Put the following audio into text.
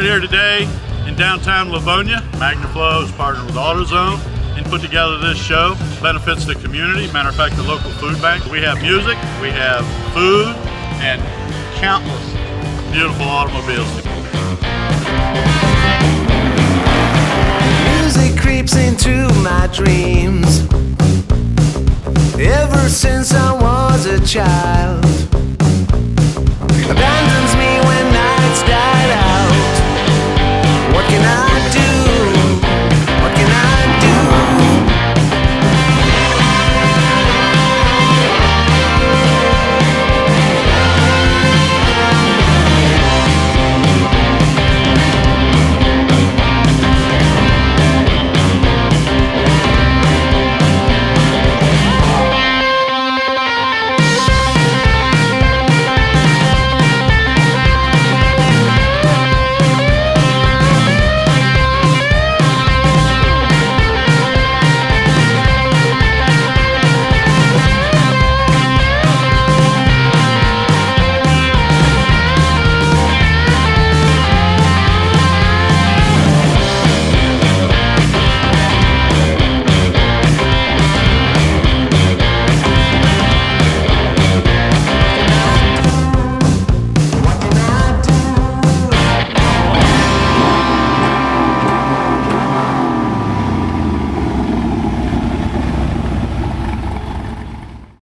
here today in downtown Livonia. MagnaFlow is partnered with AutoZone and put together this show. Benefits the community. Matter of fact, the local food bank. We have music, we have food, and countless beautiful automobiles. Music creeps into my dreams ever since I was a child.